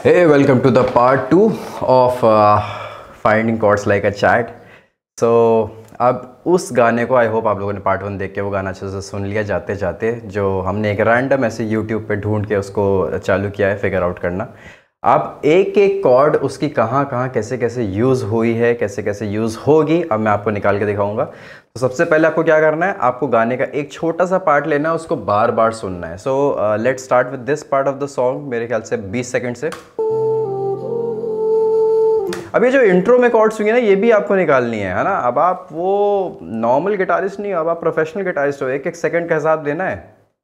Hey, welcome to the part 2 of finding chords like a chat. So अब उस गाने को आई होप आप लोगों ने पार्ट 1 देख के वो गाना अच्छे से सुन लिया जाते जाते, जो हमने एक रैंडम ऐसे यूट्यूब पे ढूंढ के उसको चालू किया है फिगर आउट करना। अब एक एक कॉर्ड उसकी कहाँ कहाँ कैसे कैसे यूज़ हुई है, कैसे कैसे यूज़ होगी, अब मैं आपको निकाल के दिखाऊंगा। तो सबसे पहले आपको क्या करना है, आपको गाने का एक छोटा सा पार्ट लेना है, उसको बार बार सुनना है। So let's start with this part of the song, मेरे ख्याल से 20 सेकेंड से। अब ये जो इंट्रो में कॉर्ड्स हुई है ना, ये भी आपको निकालनी है ना। अब आप वो नॉर्मल गिटारिस्ट नहीं हो, अब आप प्रोफेशनल गिटारिस्ट हो, एक एक सेकंड का हिसाब देना है।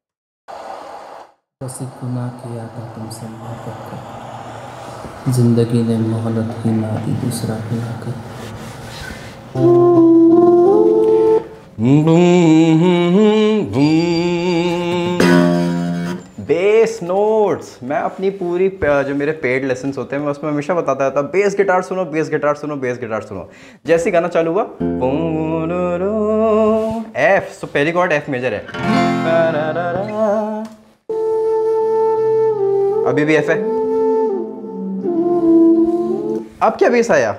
गुनाह किया था तुमसे मोहब्बत कर, जिंदगी ने मोहलत ही ना दी दूसरा गुनाह कर। बेस नोट्स मैं अपनी पूरी जो मेरे पेड लेसन्स होते हैं मैं उसमें हमेशा बताता था, बेस गिटार सुनो, बेस गिटार सुनो, बेस गिटार सुनो। जैसे गाना चालू हुआ एफ, तो पहली कॉर्ड एफ मेजर है, अभी भी एफ है। अब क्या बेस आया,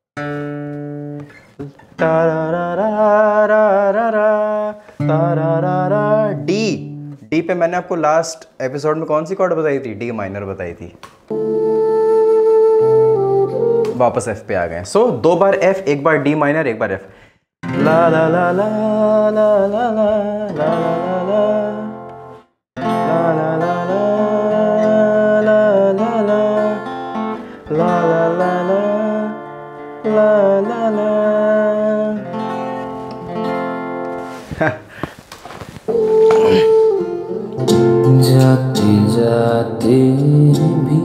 डी। डी पे मैंने आपको लास्ट एपिसोड में कौन सी कॉर्ड बताई थी, डी माइनर बताई थी। वापस एफ पे आ गए। सो दो बार एफ, एक बार डी माइनर, एक बार एफ। ला ला ला ला ला ला ला ला ला जाते जाते भी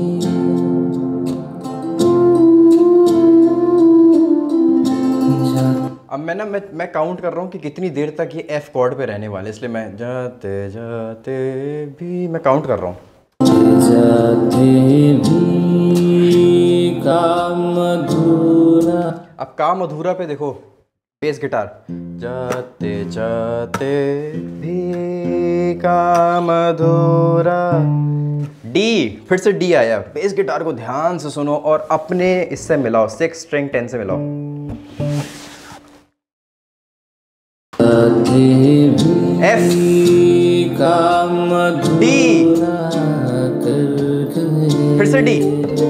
अब मैं काउंट कर रहा हूँ कि कितनी देर तक ये एफ कॉर्ड पे रहने वाले, इसलिए मैं जाते जाते भी मैं काउंट कर रहा हूँ। जाते भी काम अधूरा। अब काम अधूरा पे देखो बेस गिटार, जाते जाते भी काम अधूरा। डी, फिर से डी आया। बेस गिटार को ध्यान से सुनो और अपने इससे मिलाओ, 6 स्ट्रिंग 10 से मिलाओ। एफ, डी, फिर से डी,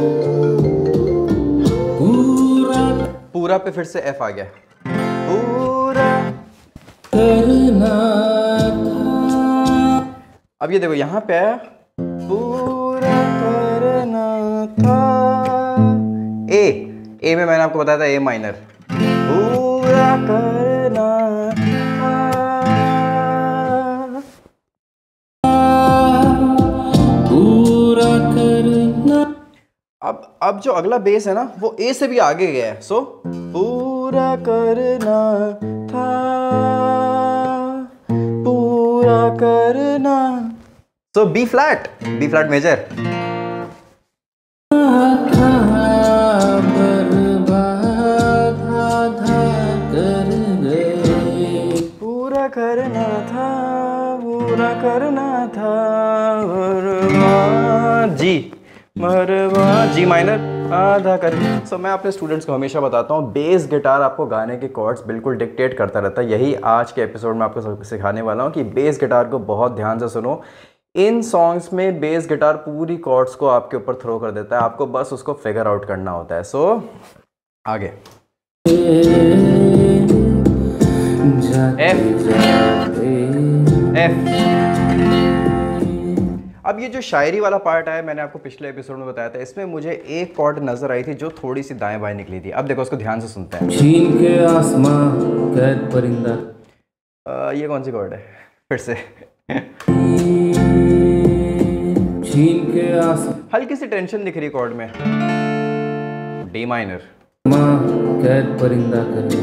पूरा पे फिर से एफ आ गया। पूरा अब ये देखो यहाँ पे पूरा करना था। ए में मैंने आपको बताया था ए माइनर, पूरा करना था, पूरा करना। अब जो अगला बेस है ना वो ए से भी आगे गया है। सो पूरा करना था, पूरा करना। So B flat major. पूरा करना था, पूरा करना था, जी मरवा, जी माइनर आधा कर। सो मैं अपने स्टूडेंट्स को हमेशा बताता हूँ, बेस गिटार आपको गाने के कॉर्ड्स बिल्कुल डिक्टेट करता रहता है। यही आज के एपिसोड में आपको सिखाने वाला हूँ कि बेस गिटार को बहुत ध्यान से सुनो। इन सॉन्ग्स में बेस गिटार पूरी कॉर्ड्स को आपके ऊपर थ्रो कर देता है, आपको बस उसको फिगर आउट करना होता है। सो आगे एफ, एफ। अब ये जो शायरी वाला पार्ट है, मैंने आपको पिछले एपिसोड में बताया था, इसमें मुझे एक कॉर्ड नजर आई थी जो थोड़ी सी दाएं बाएं निकली थी। अब देखो उसको ध्यान से सुनते हैं। छीन के आसमां कैद परिंदा। ये कौन सी कॉर्ड है, फिर से छीन के आसमां। हल्की सी टेंशन दिख रही कॉर्ड में, डी माइनर, कैद परिंदा कर।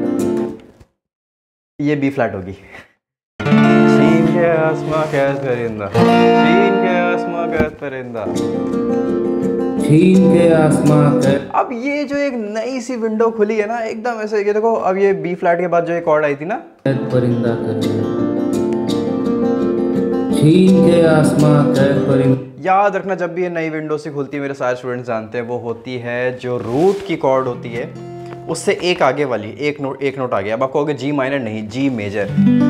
ये बी फ्लैट होगी। छीन के आसमां कैद परिंदा, छीन के आसमां कैद परिंदा, छीन के आसमां कैद। अब ये जो एक नई सी विंडो खुली है ना एकदम ऐसे, ये देखो अब ये बी फ्लैट के बाद जो एक कॉर्ड आई थी ना, कैद परिंदा कर। छीन के आसमां कैद परिंदा। याद रखना जब भी ये नई विंडो से खुलती है, मेरे सारे स्टूडेंट्स जानते हैं, वो होती है जो रूट की कॉर्ड होती है उससे एक आगे वाली, एक नोट आगे। अब आप कहोगे जी माइनर नहीं, जी मेजर।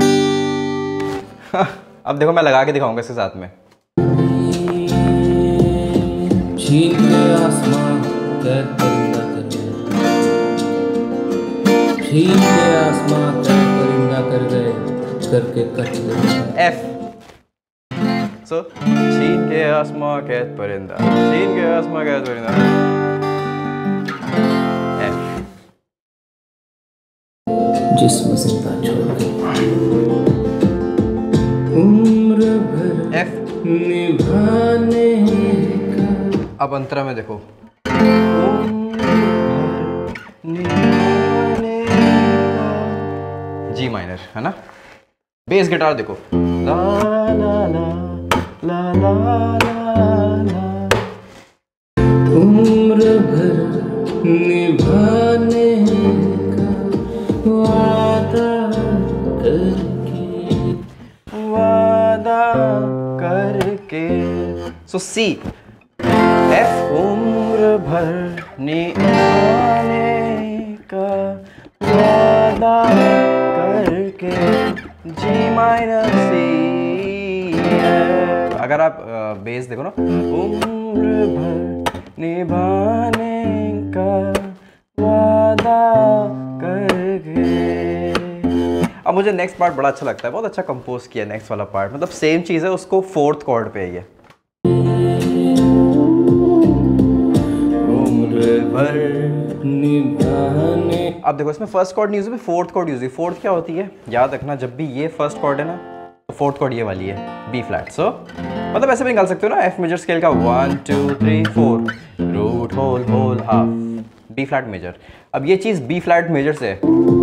अब देखो मैं लगा के दिखाऊंगा इसके साथ में। करके कट गए। एफ, सो छीन के आसमां कैद परिंदा, छीन के आसमां कैद परिंदा। एफ, जिस्म जिंदा छोड़ के उम्र भर एफ निभाने का। अब अंतरा में देखो, जी माइनर है ना। बेस गिटार देखो, ला ला ला ला ला ला ला, उम्र भर निभाने का वादा करके, वादा करके। सो सी, एफ उम्र भर निभाने का वादा करके, जी माइनर सी। अगर आप बेस देखो ना, उम्र भर निभाने का वादा करके। अब मुझे नेक्स्ट पार्ट बड़ा अच्छा लगता है, बहुत अच्छा कंपोज किया नेक्स्ट वाला पार्ट, मतलब सेम चीज़ है, उसको फोर्थ कॉर्ड पे है ये। उम्र भर निभाने। अब देखो इसमें फर्स्ट कॉर्ड नहीं यूज हुई, फोर्थ कॉर्ड यूज हुई। फोर्थ क्या होती है याद रखना, जब भी ये फर्स्ट कॉर्ड है ना तो फोर्थ कॉर्ड ये वाली है, बी फ्लैट। सो मतलब ऐसे भी निकाल सकते हो ना, एफ मेजर स्केल का 1 2 3 4, root whole whole half, B flat major. अब ये चीज़ बी फ्लैट मेजर से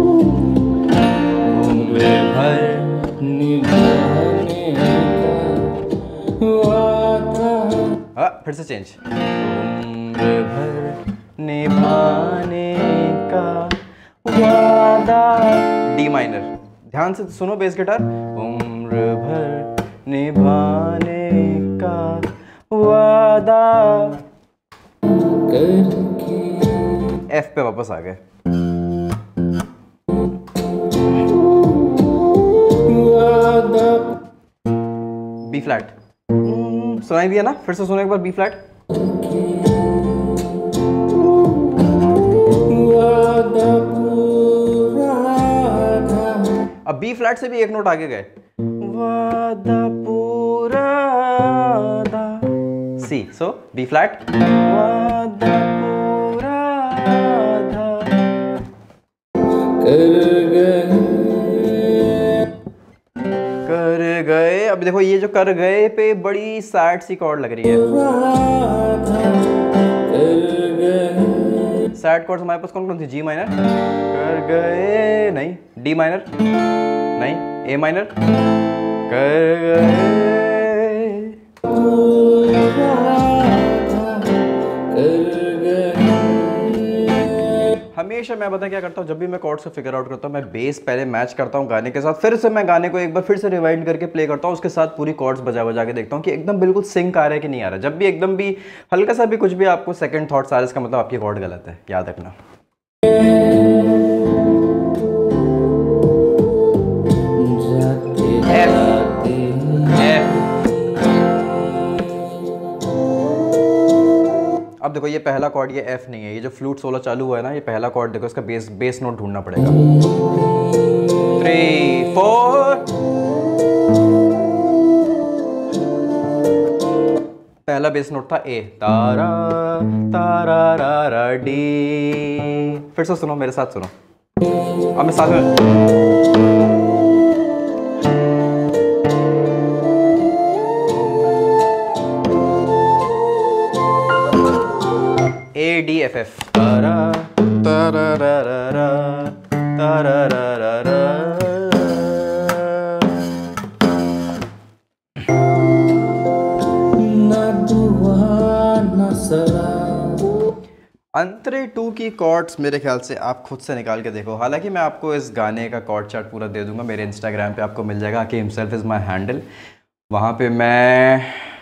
उम्र भर निभाने का वादा, फिर से चेंज, उम्र भर निभाने का वादा, डी माइनर। ध्यान से सुनो बेस गिटार, उम्र भर निभाने का वादा करके। एफ पे वापस आ गए, वादा बी फ्लैट। सुनाई दिया ना, फिर से सुनो एक बार बी फ्लैट। अब बी फ्लैट से भी एक नोट आगे गए, वादा पूरा दा, सी। सो बी फ्लैट, वादा पूरा दा, कर गए। अब देखो ये जो कर गए पे बड़ी सैड सी कॉर्ड लग रही है। सैड कॉर्ड हमारे पास कौन कौन थी, जी माइनर, कर गए नहीं, डी माइनर नहीं, ए माइनर, कर गए। हमेशा मैं पता क्या करता हूँ, जब भी मैं कॉर्ड्स को फिगर आउट करता हूँ, मैं बेस पहले मैच करता हूँ गाने के साथ, फिर से मैं गाने को एक बार फिर से रिवाइंड करके प्ले करता हूँ, उसके साथ पूरी कॉर्ड्स बजा बजा के देखता हूँ कि एकदम बिल्कुल सिंक आ रहा है कि नहीं आ रहा है। जब भी एकदम भी हल्का सा भी कुछ भी आपको सेकंड थॉट्स आ रहा है, इसका मतलब आपकी कॉर्ड गलत है, याद रखना। अब देखो ये पहला कॉर्ड, ये एफ नहीं है, ये जो फ्लूट सोलो चालू हुआ है ना, ये पहला कॉर्ड देखो, इसका बेस नोट ढूंढना पड़ेगा। 3 4, पहला बेस नोट था ए, तारा तारा रा रा डी। फिर से सुनो मेरे साथ, सुनो अब मैं साथ में, ए डी एफ एफ, तारा तारा रा रा रा तारा रा रा रा। अंतरे 2 की कॉर्ड्स मेरे ख्याल से आप खुद से निकाल के देखो। हालांकि मैं आपको इस गाने का कॉर्ड चार्ट पूरा दे दूंगा, मेरे इंस्टाग्राम पे आपको मिल जाएगा कि हिमसेल्फ इज़ माई हैंडल। वहाँ पे मैं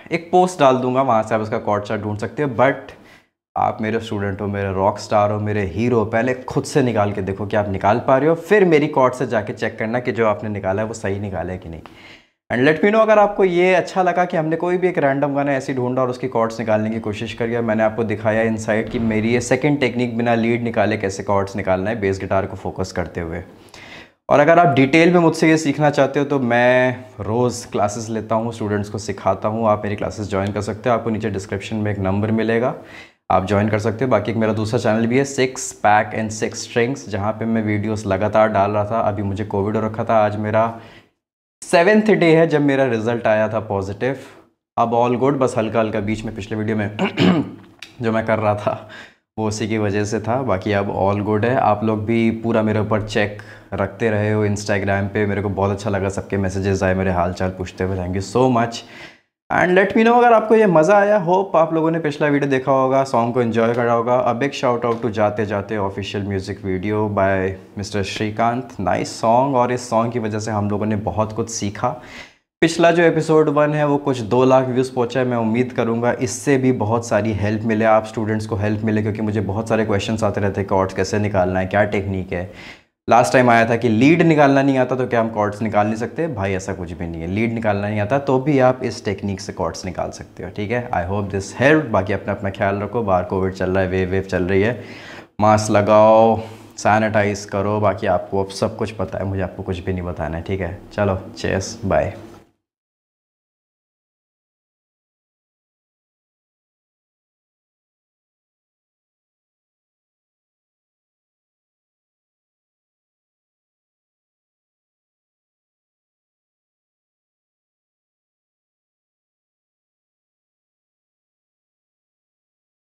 एक पोस्ट डाल दूंगा, वहाँ से आप इसका कॉर्ड चार्ट ढूंढ सकते हो। बट आप मेरे स्टूडेंट हो, मेरे रॉक स्टार हो, मेरे हीरो, पहले खुद से निकाल के देखो कि आप निकाल पा रहे हो, फिर मेरी कॉर्ड से जाके चेक करना कि जो आपने निकाला है वो सही निकाला है कि नहीं। एंड लेट मी नो अगर आपको ये अच्छा लगा कि हमने कोई भी एक रैंडम गाना ऐसे ही ढूंढा और उसकी कॉर्ड्स निकालने की कोशिश करी, मैंने आपको दिखाया इनसाइड कि मेरी ये सेकंड टेक्निक बिना लीड निकाले कैसे कॉर्ड्स निकालना है बेस गिटार को फोकस करते हुए। और अगर आप डिटेल में मुझसे ये सीखना चाहते हो तो मैं रोज़ क्लासेस लेता हूँ, स्टूडेंट्स को सिखाता हूँ। आप मेरी क्लासेस ज्वाइन कर सकते हो, आपको नीचे डिस्क्रिप्शन में एक नंबर मिलेगा, आप ज्वाइन कर सकते हो। बाकी एक मेरा दूसरा चैनल भी है 6 पैक एंड 6 स्ट्रिंग्स, जहाँ पे मैं वीडियोस लगातार डाल रहा था। अभी मुझे कोविड हो रखा था, आज मेरा 7th डे है जब मेरा रिज़ल्ट आया था पॉजिटिव। अब ऑल गुड, बस हल्का हल्का बीच में पिछले वीडियो में जो मैं कर रहा था वो उसी की वजह से था, बाकी अब ऑल गुड है। आप लोग भी पूरा मेरे ऊपर चेक रखते रहे हो इंस्टाग्राम पे, मेरे को बहुत अच्छा लगा, सबके मैसेजेस आए मेरे हाल चाल पूछते हुए, thank you so much. And let me know अगर आपको ये मज़ा आया। होप आप लोगों ने पिछला वीडियो देखा होगा, सॉन्ग को एंजॉय करा होगा। A big shout out to जाते जाते official music video by mister Srikanth, nice song. और इस सॉन्ग की वजह से हम लोगों ने बहुत कुछ सीखा। पिछला जो एपिसोड 1 है वो कुछ 2 लाख व्यूज़ पहुंचा है। मैं उम्मीद करूंगा इससे भी बहुत सारी हेल्प मिले, आप स्टूडेंट्स को हेल्प मिले, क्योंकि मुझे बहुत सारे क्वेश्चंस आते रहते हैं कॉर्ड्स कैसे निकालना है, क्या टेक्निक है। लास्ट टाइम आया था कि लीड निकालना नहीं आता तो क्या हम कॉर्ड्स निकाल नहीं सकते। भाई ऐसा कुछ भी नहीं है, लीड निकालना नहीं आता तो भी आप इस टेक्निक से कॉर्ड्स निकाल सकते हो, ठीक है। I hope this help. बाकी अपना अपना ख्याल रखो, बाहर कोविड चल रहा है, वेव चल रही है, मास्क लगाओ, सैनिटाइज करो। बाकी आपको अब सब कुछ पता है, मुझे आपको कुछ भी नहीं बताना है, ठीक है। चलो चेयर्स, बाय।